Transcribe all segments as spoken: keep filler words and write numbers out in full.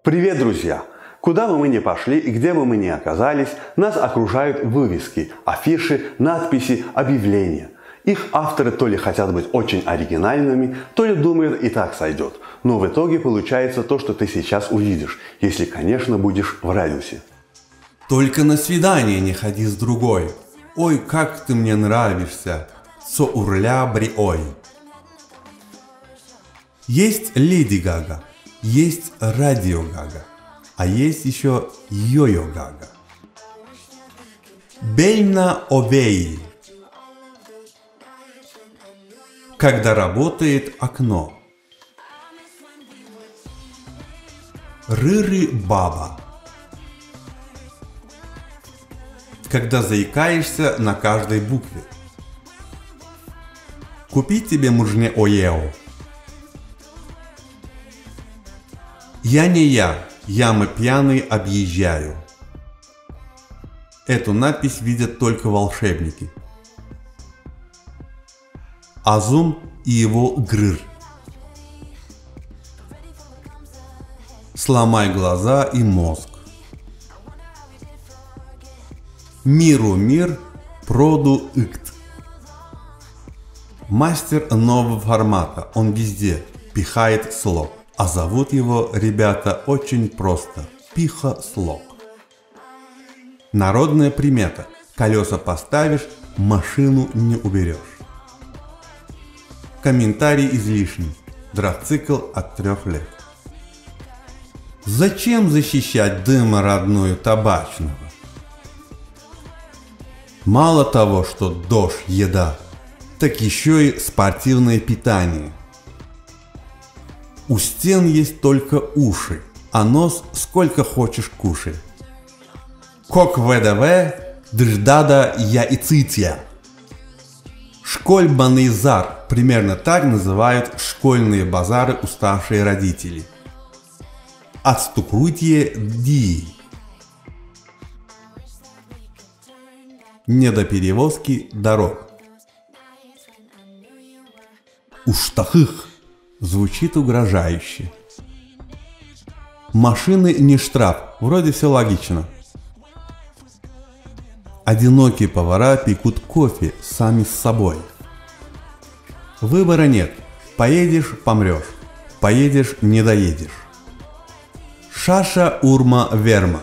Привет, друзья! Куда бы мы ни пошли и где бы мы ни оказались, нас окружают вывески, афиши, надписи, объявления. Их авторы то ли хотят быть очень оригинальными, то ли думают и так сойдет. Но в итоге получается то, что ты сейчас увидишь, если, конечно, будешь в радиусе. Только на свидание не ходи с другой. Ой, как ты мне нравишься, со урля бриой. Есть Леди Гага, есть Радио Гага, а есть еще Йо-Йо Гага. Бельна овей. Когда работает окно. Рыры баба. Когда заикаешься на каждой букве. Купить тебе мужне оео. Я не я, ямы пьяный объезжаю. Эту надпись видят только волшебники. Азум и его грыр. Сломай глаза и мозг. Миру мир, проду икт. Мастер нового формата, он везде пихает слог. А зовут его, ребята, очень просто – Пиха-слог. Народная примета – колеса поставишь, машину не уберешь. Комментарий излишний. Драцикл от трех лет. Зачем защищать дыма родную табачного? Мало того, что дождь – еда, так еще и спортивное питание. У стен есть только уши, а нос сколько хочешь кушай. Кок ВДВ, дждада яицития. Школьбанный зар, примерно так называют школьные базары уставшие родители. Отстукрутье ди. Не до перевозки дорог. Уштахых. Звучит угрожающе. Машины не штраф, вроде все логично. Одинокие повара пекут кофе сами с собой. Выбора нет. Поедешь – помрешь. Поедешь – не доедешь. Шаша урма верма.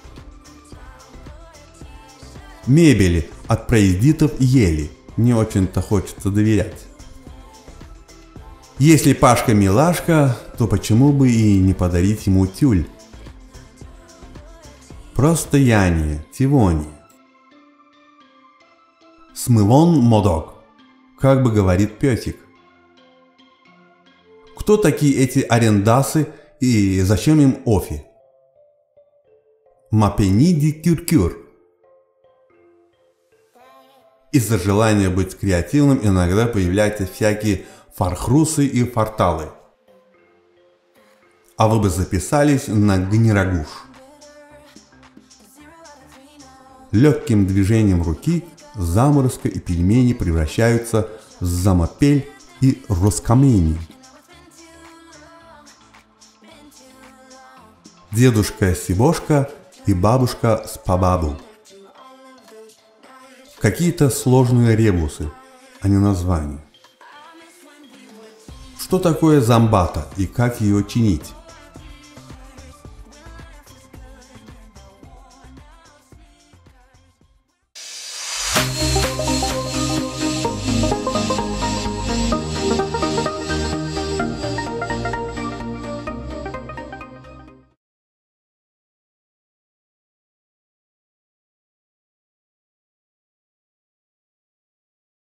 Мебели от проездитов ели. Не очень-то хочется доверять. Если Пашка милашка, то почему бы и не подарить ему тюль? Просто яние, тивони. Смывон модок, как бы говорит песик. Кто такие эти арендасы и зачем им офи? Мапениди кюр-кюр. Из-за желания быть креативным иногда появляются всякие фархрусы и форталы. А вы бы записались на гнирагуш. Легким движением руки заморозка и пельмени превращаются в замопель и роскамени. Дедушка Сибошка и бабушка Спабабу. Какие-то сложные ребусы, а не названия. Что такое замбата и как ее чинить?